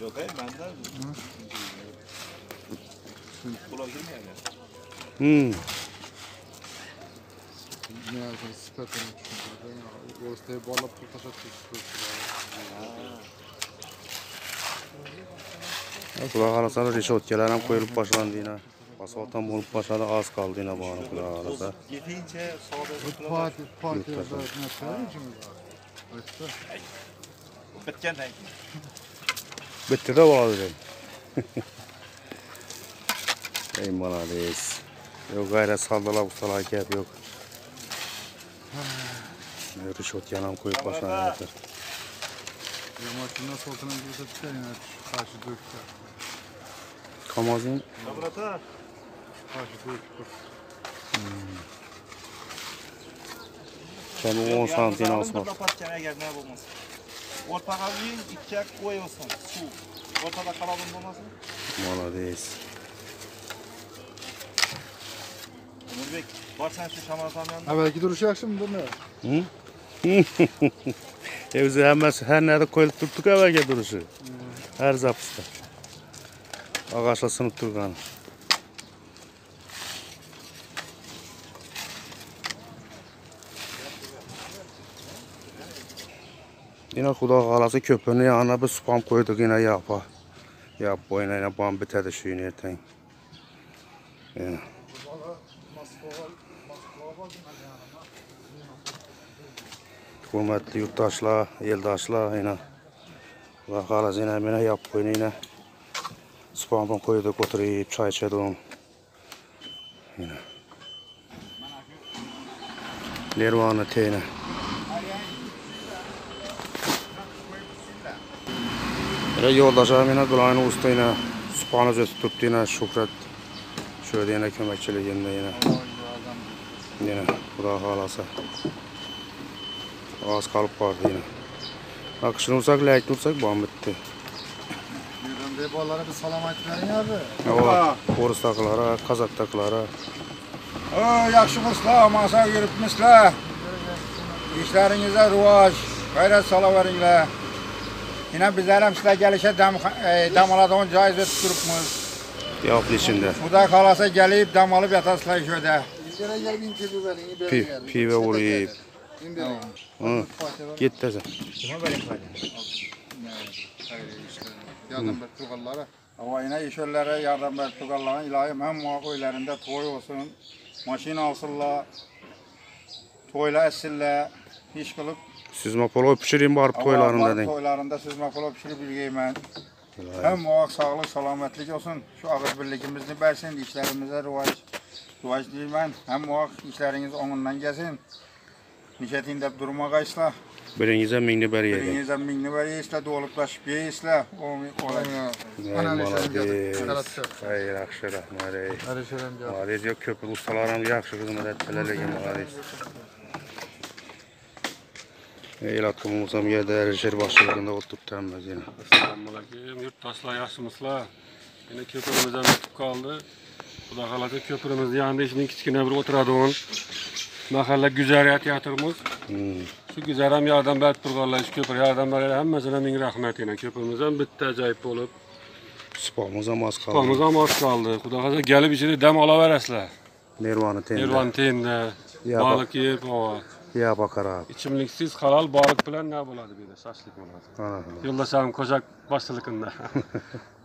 Yok hayır benden. Bula girmeyen ya. Ne sıkıntı yok. Ortaya bağlayıp kurtaş atıyor. Kulağa kalırsa reşotkeler hem koyulup başlandı yine. Asfalttan bulup başladı, az kaldı yine bana kulağa kalırsa. Yeteyince sağda Parti ne söyleyeyim şimdi? bitken tank. Bitti de var dedim. Ey malades. Yok gayret saldılar bu felaket yok. Reşot yanam koyup başlandı yeter. Maşından soltana bir de tutar yine karşı döktü. Kamazın Laboratuvar. Karşı döktü. kendi 10 santim asmak. Kapatken eğer ne bulmaz. Ortağa yiyin, içecek koyuyorsun. Su. Ortada kalalım olmasın. Malades. Ömürbek, var sen şu şamaratan yanında. Ha belki duruşu yakışım bu ne? Hı? Evde her nerede koyup tuttuk evvelki duruşu. Her zapısta. Ağaçla sınıp durgan. Yine Xuda qalası köpünün yanına bir spam koyduk yine yapa. Yap boyuna yine bam bitədi şu yine ertən. Yine. Hürmetli yurttaşlar, eldaşlar yine. Xuda qalası yine yap boyuna yine. Spamdan koyduk oturuyup çay içedim. Yine. Lervanı teyine. Yoldaşlarım yine Gılay'ın usta yine Spanos ötüp yine Şükret şöyle yine kömekçiliğinde yine Xuda qalasa az kalıp vardı yine. Akışını vursak, layık dursak bam bitti. Yürüdüm ballara bir salam aytverin abi. O Korus takılara, Kazak takılara. Yaxşı kurslar, masa yürütmüşler. İşlerinize ruvaj, gayret salıveringler. Yine bizler hem sizler gelişe damaladığın caiz ötürüpmüz. Yaplı içinde. Xuda qalasa gelip damalıp yatasılar şöyle. İndire gel bin pibi verin. İndire gel. Pive vuruyup. İndire. Git desen. Kime vereyim hadi? Yardım ver turgallara. Ama yine işörlere yardım ver tuğalların ilahim hem muhakköylerinde toy olsun. Maşin alsınlar. Toyla essinler. İş kılıp. Süzme polo pişireyim barıp toylarında den. Toylarında süzme polo pişirip bilgeyim ben. Hem muhak sağlık, salametlik olsun. Şu ağız birlikimizni versin, işlerimize ruvaj diyeyim ben. Hem muhak işleriniz onundan gelsin. Nişetinde duruma kaçla. Birinize mingli beri yedin. Birinizden mingni ver yeğisle, doğuluklaşıp yeğisle. Hayır, akşı rahmet ey. Hadi şöyle bir Malades yok köpür ustalarım yaxşı hizmet ettilerler ki malades. El atımımızam yerde erişer başlığında oturup tembez yine. Selamünaleyküm yurttaşlar, yaxşımıslar? Yine köpürümüzden bitip kaldı. Xuda qalasa köpürümüz yanında işinin kichkina bir oturadığın mahalle güzeriyat yatırımız. Şu güzeram yardım berip turganlar, şu köpür yardım berip hemmesine ming rahmet yine. Köpürümüzden bitti acayip olup. Spamımızam az kaldı. Spamımızam az kaldı. Xuda qalasa gelip içinde dem alaveresler. Nervanı tende. Nervan teyinde, Ya balık yiyip ova. Ya bakar abi. İçimliksiz halal balık bilen ne buladı bir de? Şaşlık buladı. Ana. Yoldaşlarım Koçak başçılıkında.